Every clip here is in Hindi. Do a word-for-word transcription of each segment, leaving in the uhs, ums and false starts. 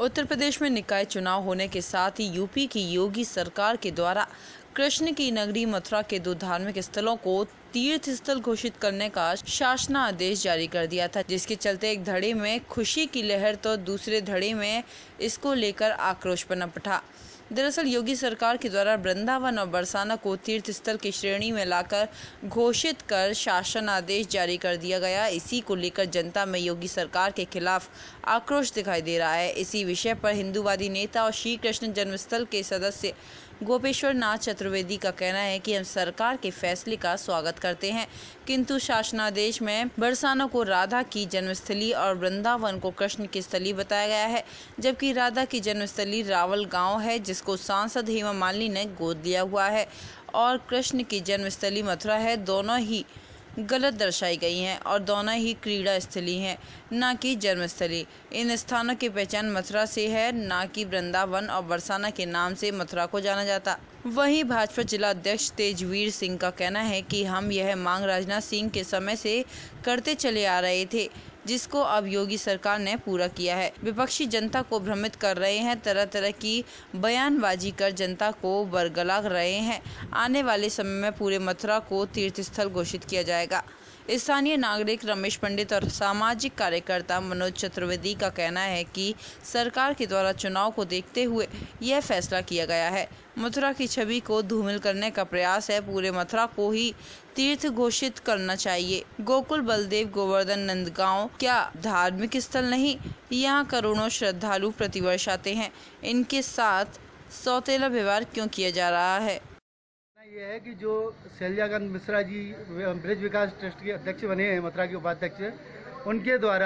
उत्तर प्रदेश में निकाय चुनाव होने के साथ ही यूपी की योगी सरकार के द्वारा कृष्ण की नगरी मथुरा के दो धार्मिक स्थलों को तीर्थ स्थल घोषित करने का शासनादेश जारी कर दिया था, जिसके चलते एक धड़े में खुशी की लहर तो दूसरे धड़े में इसको लेकर आक्रोश पनप उठा। दरअसल योगी सरकार के द्वारा वृंदावन और बरसाना को तीर्थ स्थल की श्रेणी में लाकर घोषित कर शासन आदेश जारी कर दिया गया। इसी को लेकर जनता में योगी सरकार के खिलाफ आक्रोश दिखाई दे रहा है। इसी विषय पर हिंदूवादी नेता और श्री कृष्ण जन्मस्थल के सदस्य गोपेश्वर नाथ चतुर्वेदी का कहना है कि हम सरकार के फैसले का स्वागत करते हैं, किंतु शासनादेश में बरसाना को राधा की जन्मस्थली और वृंदावन को कृष्ण की स्थली बताया गया है, जबकि राधा की जन्मस्थली रावल गांव है, जिसको सांसद हेमा मालिनी ने गोद लिया हुआ है, और कृष्ण की जन्मस्थली मथुरा है। दोनों ही गलत दर्शाई गई हैं और दोनों ही क्रीड़ा स्थली हैं, न कि जन्मस्थली। इन स्थानों की पहचान मथुरा से है, न कि वृंदावन और बरसाना के नाम से मथुरा को जाना जाता। वहीं भाजपा जिला अध्यक्ष तेजवीर सिंह का कहना है कि हम यह मांग राजनाथ सिंह के समय से करते चले आ रहे थे, जिसको अब योगी सरकार ने पूरा किया है। विपक्षी जनता को भ्रमित कर रहे हैं, तरह तरह की बयानबाजी कर जनता को बरगला रहे हैं। आने वाले समय में पूरे मथुरा को तीर्थ स्थल घोषित किया जाएगा। स्थानीय नागरिक रमेश पंडित और सामाजिक कार्यकर्ता मनोज चतुर्वेदी का कहना है कि सरकार के द्वारा चुनाव को देखते हुए यह फैसला किया गया है। मथुरा की छवि को धूमिल करने का प्रयास है। पूरे मथुरा को ही तीर्थ घोषित करना चाहिए। गोकुल बलदेव गोवर्धन नंदगांव क्या धार्मिक स्थल नहीं? यहाँ करोड़ों श्रद्धालु प्रतिवर्ष आते हैं, इनके साथ सौतेला व्यवहार क्यों किया जा रहा है? ये है कि जो शैलजाकांत मिश्रा जी ब्रिज विकास ट्रस्ट के अध्यक्ष बने हैं, मथुरा के उपाध्यक्ष, उनके द्वारा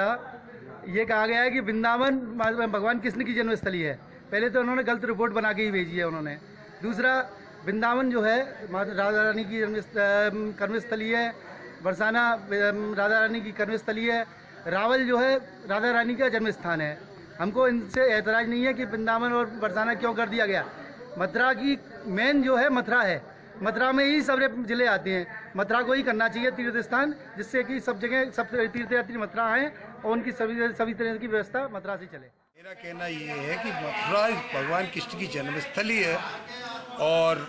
ये कहा गया है कि वृंदावन भगवान कृष्ण की जन्मस्थली है। पहले तो उन्होंने गलत रिपोर्ट बना के ही भेजी है उन्होंने। दूसरा, वृंदावन जो है राधा रानी की कर्मस्थली है, बरसाना राधा रानी की कर्मस्थली है, रावल जो है राधा रानी का जन्म स्थान है। हमको इनसे एतराज़ नहीं है कि वृंदावन और बरसाना क्यों कर दिया गया। मथुरा की मेन जो है मथुरा है, मथुरा में ही सारे जिले आते हैं। मथुरा को ही करना चाहिए तीर्थ स्थान, जिससे कि सब जगह सब तीर्थयात्री मथुरा आए और उनकी सभी सभी तरह की व्यवस्था मथुरा से चले। मेरा कहना ये है कि मथुरा भगवान कृष्ण की जन्मस्थली है और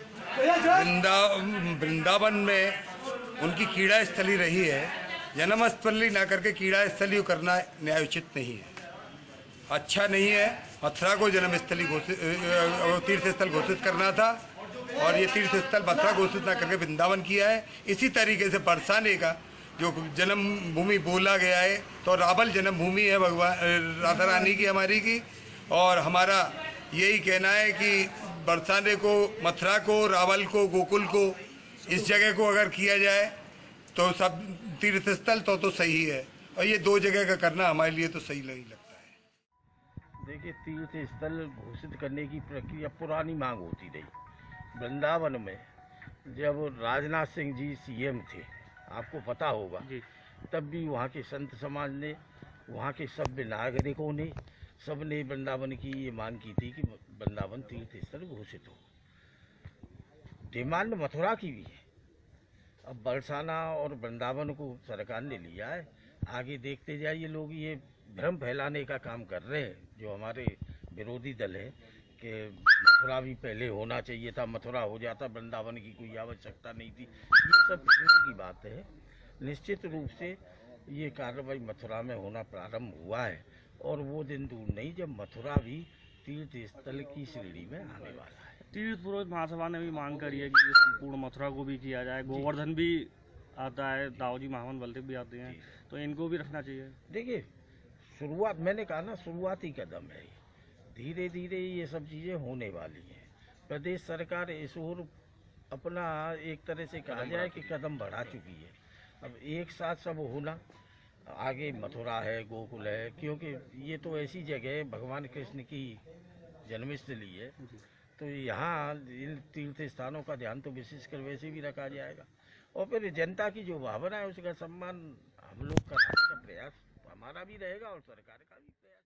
वृंदा वृंदावन में उनकी क्रीड़ा स्थली रही है। जन्मस्थली ना करके क्रीड़ा स्थली करना न्यायोचित नहीं है, अच्छा नहीं है। मथुरा को जन्मस्थली घोषित तीर्थ स्थल घोषित करना था और ये तीर्थ स्थल मथुरा घोषित ना करके वृंदावन किया है। इसी तरीके से बरसाने का जो जन्मभूमि बोला गया है, तो रावल जन्मभूमि है भगवान राधा रानी की, हमारी की, और हमारा यही कहना है कि बरसाने को, मथुरा को, रावल को, गोकुल को, इस जगह को अगर किया जाए तो सब तीर्थ स्थल तो तो सही है, और ये दो जगह का करना हमारे लिए तो सही नहीं लगता है। देखिए, तीर्थ स्थल घोषित करने की प्रक्रिया पुरानी मांग होती रही। वृंदावन में जब राजनाथ सिंह जी सीएम थे, आपको पता होगा जी, तब भी वहाँ के संत समाज ने, वहाँ के सभ्य नागरिकों ने, सब ने वृंदावन की ये मांग की थी कि वृंदावन तीर्थ स्थल घोषित हो। डिमांड मथुरा की भी है। अब बरसाना और वृंदावन को सरकार ने लिया है। आगे देखते जाइए, लोग ये भ्रम फैलाने का काम कर रहे हैं, जो हमारे विरोधी दल है, कि मथुरा भी पहले होना चाहिए था, मथुरा हो जाता, वृंदावन की कोई आवश्यकता नहीं थी। ये सब विरोधी की बात है। निश्चित रूप से ये कार्रवाई मथुरा में होना प्रारंभ हुआ है और वो दिन दूर नहीं जब मथुरा भी तीर्थ स्थल की श्रेणी में आने वाला है। तीर्थ पुरोहित महासभा ने भी मांग करी है कि संपूर्ण मथुरा को भी किया जाए। गोवर्धन भी आता है, दाऊजी महावन बलदेव भी आते हैं, तो इनको भी रखना चाहिए। देखिए, शुरुआत, मैंने कहा ना, शुरुआती कदम है। धीरे धीरे ये सब चीज़ें होने वाली हैं। प्रदेश सरकार इस ओर अपना एक तरह से कहा जाए कि कदम बढ़ा चुकी है। अब एक साथ सब होना, आगे मथुरा है, गोकुल है, क्योंकि ये तो ऐसी जगह है, भगवान कृष्ण की जन्मस्थली है, तो यहाँ इन तीर्थ स्थानों का ध्यान तो विशेषकर वैसे भी रखा जाएगा। और फिर जनता की जो भावना है उसका सम्मान हम लोग कराने का प्रयास हमारा भी रहेगा और सरकार का भी प्रयास।